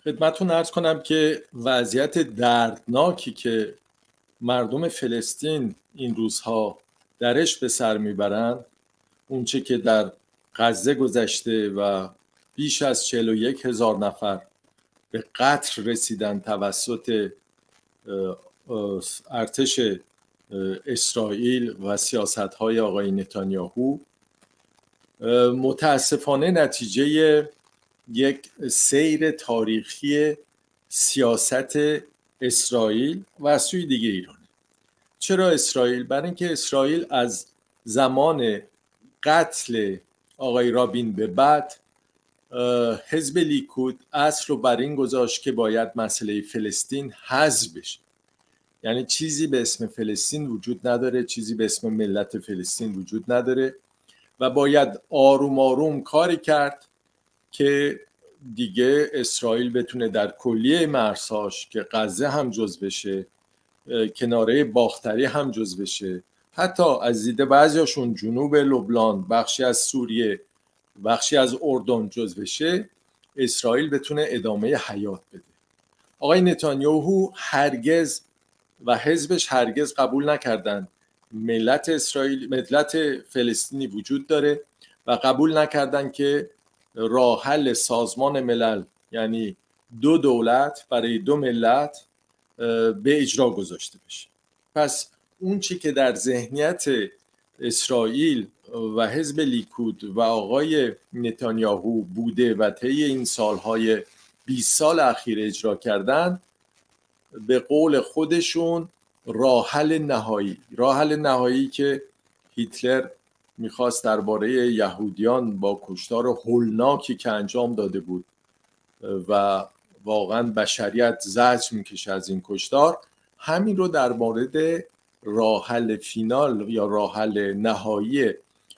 خدمتتون عرض کنم که وضعیت دردناکی که مردم فلسطین این روزها درش به سر میبرند، اونچه که در غزه گذشته و بیش از 41,000 نفر به قتل رسیدن توسط ارتش اسرائیل و سیاست‌های آقای نتانیاهو، متاسفانه نتیجه یک سیر تاریخی سیاست اسرائیل و از سوی دیگه ایران. چرا اسرائیل؟ برای اینکه اسرائیل از زمان قتل آقای رابین به بعد حزب لیکود اصل رو بر این گذاشت که باید مسئله فلسطین حذف بشه. یعنی چیزی به اسم فلسطین وجود نداره، چیزی به اسم ملت فلسطین وجود نداره و باید آروم آروم کاری کرد که دیگه اسرائیل بتونه در کلیه مرزهاش که غزه هم جزو بشه، کناره باختری هم جزو بشه، حتی از دید بعضیاشون جنوب لبنان، بخشی از سوریه، بخشی از اردن جزو بشه، اسرائیل بتونه ادامه حیات بده. آقای نتانیاهو هرگز و حزبش هرگز قبول نکردن ملت اسرائیل، ملت فلسطینی وجود داره و قبول نکردن که راه حل سازمان ملل، یعنی دو دولت برای دو ملت، به اجرا گذاشته بشه. پس اون چی که در ذهنیت اسرائیل و حزب لیکود و آقای نتانیاهو بوده و طی این سالهای 20 سال اخیر اجرا کردن، به قول خودشون راه حل نهایی که هیتلر میخواست درباره یهودیان با کشتار هولناکی که انجام داده بود و واقعا بشریت زجر میکشه از این کشتار، همین رو در مورد راه حل فینال یا راه حل نهایی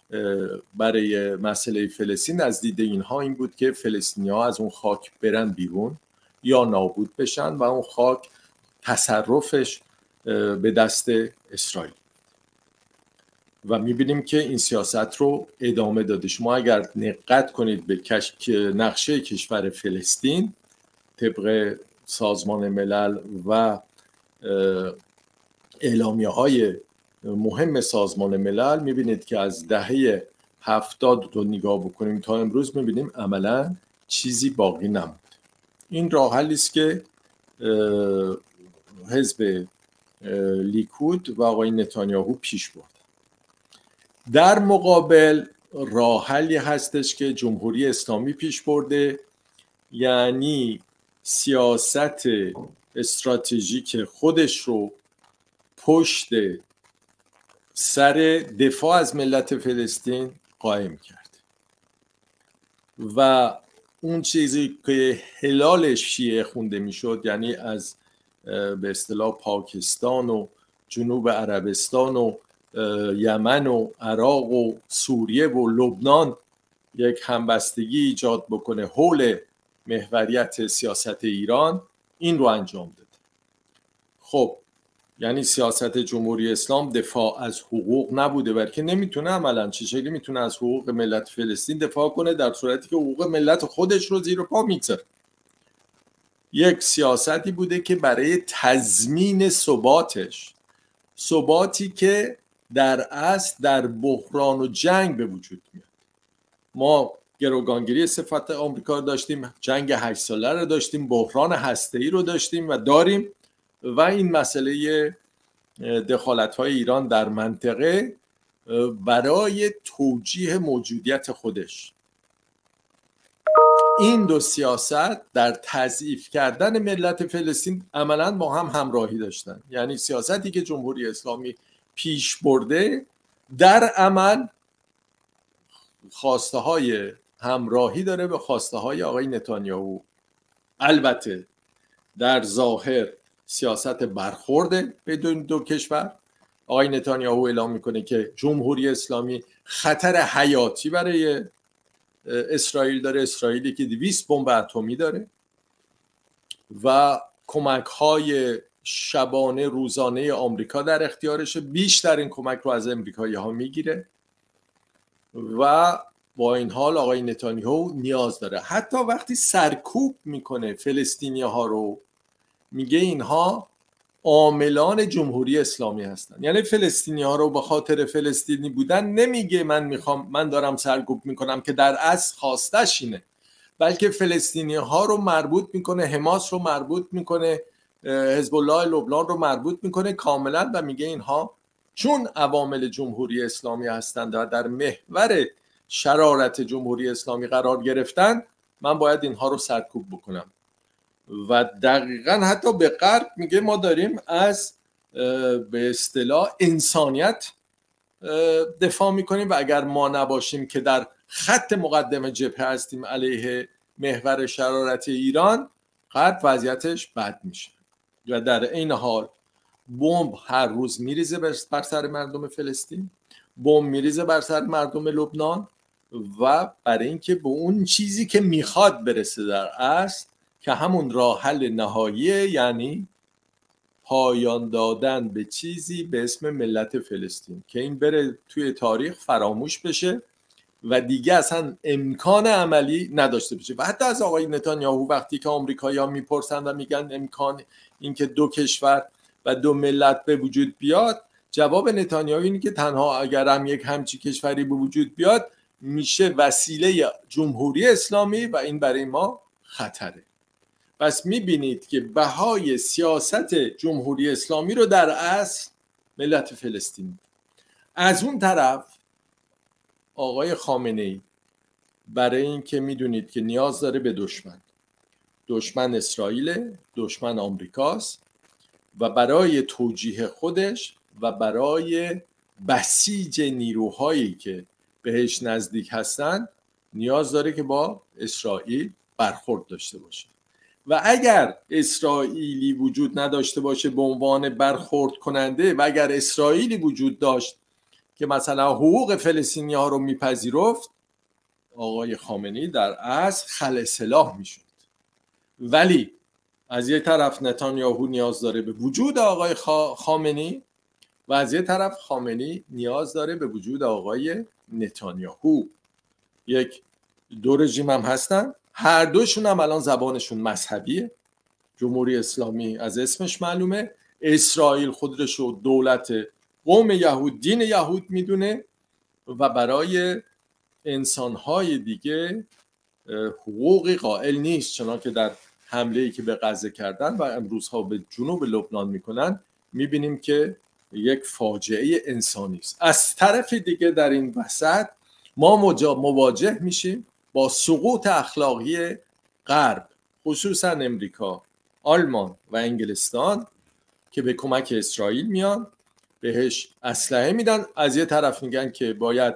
برای مسئله فلسطین از دید اینها این بود که فلسطینی‌ها از اون خاک برن بیرون یا نابود بشن و اون خاک تصرفش به دست اسرائیل. و میبینیم که این سیاست رو ادامه داده. شما اگر دقت کنید به نقشه کشور فلسطین طبق سازمان ملل و اعلامیه‌های مهم سازمان ملل، میبینید که از دهه 70 رو نگاه بکنیم تا امروز میبینیم عملا چیزی باقی نموند. این راه حلی است که حزب لیکود و آقای نتانیاهو پیش برد. در مقابل راه حلی هستش که جمهوری اسلامی پیش برده، یعنی سیاست استراتژیک خودش رو پشت سر دفاع از ملت فلسطین قائم کرد و اون چیزی که هلال شیعه خونده میشد، یعنی از به اصطلاح پاکستان و جنوب عربستان و یمن و عراق و سوریه و لبنان یک همبستگی ایجاد بکنه حول محوریت سیاست ایران، این رو انجام داد. خب یعنی سیاست جمهوری اسلام دفاع از حقوق نبوده، بلکه نمیتونه عملاً چه شکلی میتونه از حقوق ملت فلسطین دفاع کنه در صورتی که حقوق ملت خودش رو زیر پا میگذاره. یک سیاستی بوده که برای تضمین ثباتی که در اصل در بحران و جنگ به وجود میاد. ما گروگانگیری صفت آمریکا داشتیم، جنگ 8 ساله رو داشتیم، بحران هسته‌ای رو داشتیم و داریم، و این مسئله دخالت‌های ایران در منطقه برای توجیه موجودیت خودش. این دو سیاست در تضعیف کردن ملت فلسطین عملاً با هم همراهی داشتن. یعنی سیاستی که جمهوری اسلامی پیش برده در عمل خواسته های همراهی داره به خواسته های آقای نتانیاهو. البته در ظاهر سیاست برخورده بدون دو کشور. آقای نتانیاهو اعلام میکنه که جمهوری اسلامی خطر حیاتی برای اسرائیل داره، اسرائیلی که 200 بمب اتمی داره و کمک های شبانه روزانه آمریکا در اختیارشه، بیشتر این کمک رو از امریکایی ها میگیره و با این حال آقای نتانیاهو نیاز داره. حتی وقتی سرکوب میکنه فلسطینی‌ها رو، میگه اینها عاملان جمهوری اسلامی هستن. یعنی فلسطینی‌ها رو به خاطر فلسطینی بودن نمیگه من دارم سرکوب میکنم، که در اصل خواستش اینه، بلکه فلسطینی‌ها رو مربوط میکنه، حماس رو مربوط میکنه، حزب الله لبنان رو مربوط میکنه کاملا و میگه اینها چون عوامل جمهوری اسلامی هستند و در محور شرارت جمهوری اسلامی قرار گرفتن، من باید اینها رو سرکوب بکنم. و دقیقا حتی به غرب میگه ما داریم از به اصطلاح انسانیت دفاع میکنیم و اگر ما نباشیم که در خط مقدم جبهه هستیم علیه محور شرارت ایران، غرب وضعیتش بد میشه. و در این حال بمب هر روز میریزه بر سر مردم فلسطین، بمب میریزه بر سر مردم لبنان، و برای اینکه به اون چیزی که میخواد برسه در اصل، که همون راه حل نهاییه، یعنی پایان دادن به چیزی به اسم ملت فلسطین، که این بره توی تاریخ فراموش بشه و دیگه اصلا امکان عملی نداشته باشه. و حتی از آقای نتانیاهو وقتی که آمریکایی‌ها میپرسن و میگن امکان اینکه دو کشور و دو ملت به وجود بیاد، جواب نتانیاهو اینه که تنها اگر هم یک همچی کشوری به وجود بیاد میشه وسیله جمهوری اسلامی و این برای ما خطره. پس میبینید که بهای سیاست جمهوری اسلامی رو در اصل ملت فلسطین. از اون طرف آقای خامنه‌ای برای این که میدونید که نیاز داره به دشمن اسرائیل، دشمن آمریکاست، و برای توجیه خودش و برای بسیج نیروهایی که بهش نزدیک هستن نیاز داره که با اسرائیل برخورد داشته باشه. و اگر اسرائیلی وجود نداشته باشه به عنوان برخورد کننده، و اگر اسرائیلی وجود داشت که مثلا حقوق فلسطینی‌ها رو میپذیرفت، آقای خامنه‌ای در اصل خلع سلاح میشد. ولی از یک طرف نتانیاهو نیاز داره به وجود آقای خامنه‌ای و از یک طرف خامنه‌ای نیاز داره به وجود آقای نتانیاهو. دو رژیم هم هستن، هر دوشون هم الان زبانشون مذهبیه. جمهوری اسلامی از اسمش معلومه، اسرائیل خودش رو دولت قوم یهود، دین یهود میدونه و برای انسانهای دیگه حقوقی قائل نیست، چنانکه در حمله‌ای که به غزه کردن و امروزها به جنوب لبنان میکنن میبینیم که یک فاجعه انسانی است. از طرف دیگه در این وسط ما مواجه میشیم با سقوط اخلاقی غرب، خصوصا امریکا، آلمان و انگلستان، که به کمک اسرائیل میان، بهش اسلحه میدن. از یه طرف میگن که باید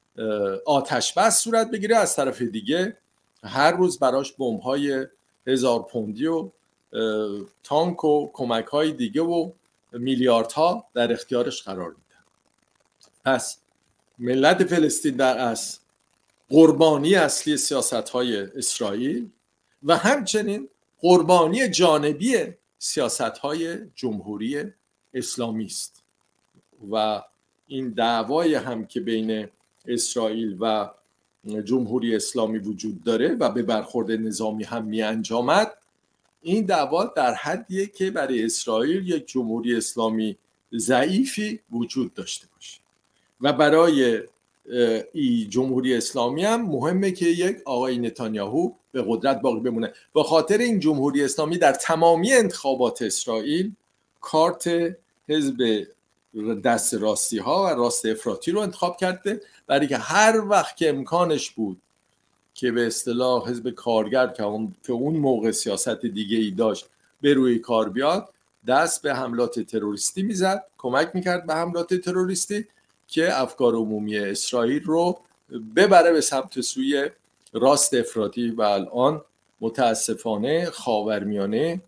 آتش بس صورت بگیره، از طرف دیگه هر روز براش بمب‌های 1000 پوندی و تانک و کمک‌های دیگه و میلیاردها در اختیارش قرار میدن. پس ملت فلسطین در اصل قربانی اصلی سیاست‌های اسرائیل و همچنین قربانی جانبی سیاست‌های جمهوری اسلامی است. و این دعوای هم که بین اسرائیل و جمهوری اسلامی وجود داره و به برخورد نظامی هم می انجامد، این دعوا در حدیه که برای اسرائیل یک جمهوری اسلامی ضعیفی وجود داشته باشه و برای جمهوری اسلامی هم مهمه که یک آقای نتانیاهو به قدرت باقی بمونه. به خاطر این جمهوری اسلامی در تمامی انتخابات اسرائیل کارت حزب دست راستی ها و راست افراطی رو انتخاب کرده، برای که هر وقت که امکانش بود که به اصطلاح حزب کارگر که اون موقع سیاست دیگه ای داشت به روی کار بیاد، دست به حملات تروریستی میزد، کمک میکرد به حملات تروریستی که افکار عمومی اسرائیل رو ببره به سمت سوی راست افراطی. و الان متاسفانه خاورمیانه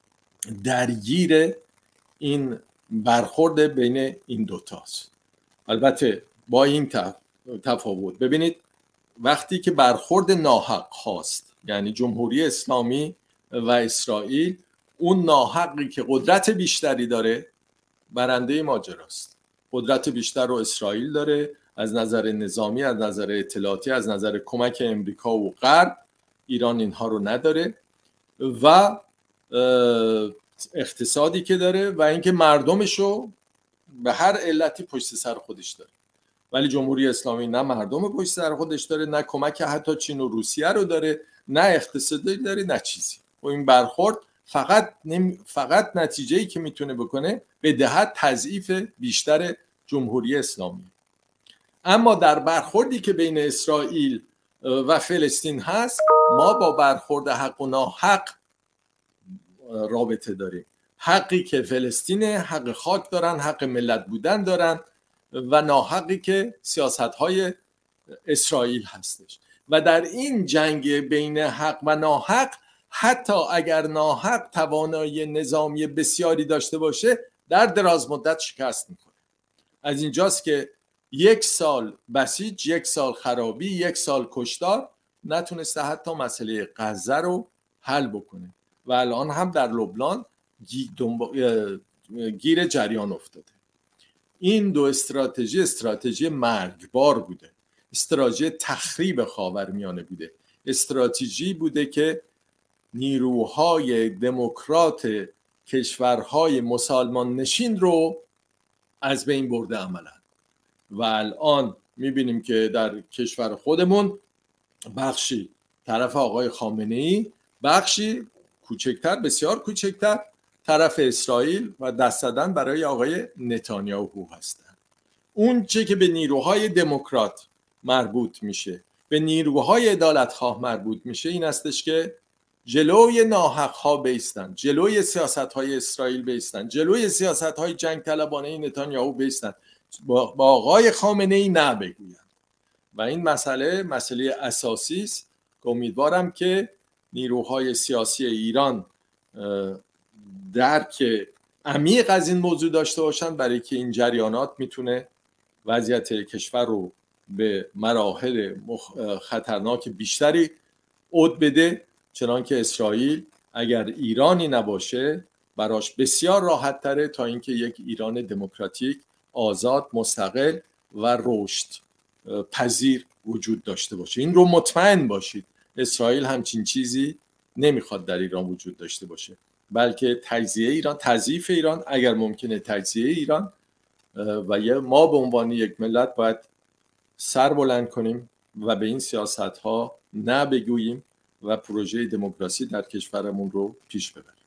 درگیر این برخورد بین این دوتاست. البته با این تفاوت، ببینید وقتی که برخورد ناحق خواست، یعنی جمهوری اسلامی و اسرائیل، اون ناحقی که قدرت بیشتری داره برنده ماجراست. قدرت بیشتر رو اسرائیل داره، از نظر نظامی، از نظر اطلاعاتی، از نظر کمک امریکا و غرب ایران اینها رو نداره و اقتصادی که داره و اینکه مردمش رو به هر علتی پشت سر خودش داره. ولی جمهوری اسلامی نه مردم پشت سر خودش داره، نه کمک حتی چین و روسیه رو داره، نه اقتصادی داره، نه چیزی. و این برخورد فقط نتیجه‌ای که میتونه بکنه بدهد تضعیف بیشتر جمهوری اسلامی. اما در برخوردی که بین اسرائیل و فلسطین هست، ما با برخورد حق و ناحق رابطه داریم. حقی که فلسطین، حق خاک دارن، حق ملت بودن دارن، و ناحقی که سیاست‌های اسرائیل هستش. و در این جنگ بین حق و ناحق، حتی اگر ناحق توانایی نظامی بسیاری داشته باشه، در دراز مدت شکست میکنه. از اینجاست که 1 سال بسیج، 1 سال خرابی، 1 سال کشتار نتونسته حتی مسئله غزه رو حل بکنه و الان هم در لبنان گیر جریان افتاده. این دو استراتژی مرگبار بوده، استراتژی تخریب خاورمیانه بوده، استراتژی بوده که نیروهای دموکرات کشورهای مسلمان نشین رو از بین برده عملا. و الان میبینیم که در کشور خودمون بخشی طرف آقای خامنه‌ای، بخشی کوچکتر، بسیار کوچکتر طرف اسرائیل و دست زدن برای آقای نتانیاهو هستند. اون چه که به نیروهای دموکرات مربوط میشه، به نیروهای عدالتخواه مربوط میشه، این استش که جلوی ناحق‌ها بیستن، جلوی سیاست‌های اسرائیل بیستن، جلوی سیاست‌های جنگ طلبانه نتانیاهو بیستن، با آقای خامنه‌ای نه بگویند. و این مسئله اساسی است که امیدوارم که نیروهای سیاسی ایران درک عمیق از این موضوع داشته باشند، برای که این جریانات میتونه وضعیت کشور رو به مراحل خطرناک بیشتری عود بده، چنان که اسرائیل اگر ایرانی نباشه براش بسیار راحت تره تا اینکه یک ایران دموکراتیک، آزاد، مستقل و رشد پذیر وجود داشته باشه. این رو مطمئن باشید، اسرائیل همچین چیزی نمیخواد در ایران وجود داشته باشه، بلکه تجزیه ایران، تضعیف ایران، اگر ممکنه تجزیه ایران، و ما به عنوان یک ملت باید سر بلند کنیم و به این سیاست ها نه بگوییم و پروژه دموکراسی در کشورمون رو پیش ببریم.